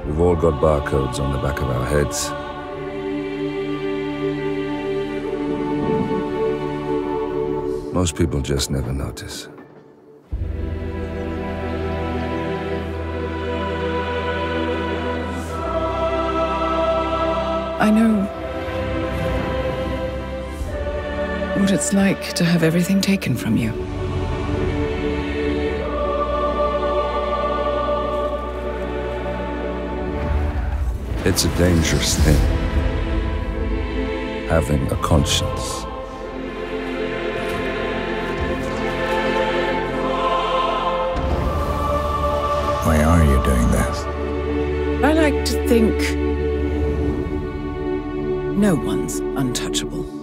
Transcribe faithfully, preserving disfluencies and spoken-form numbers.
We've all got barcodes on the back of our heads. Most people just never notice. I know what it's like to have everything taken from you. It's a dangerous thing, having a conscience. Why are you doing this? I like to think no one's untouchable.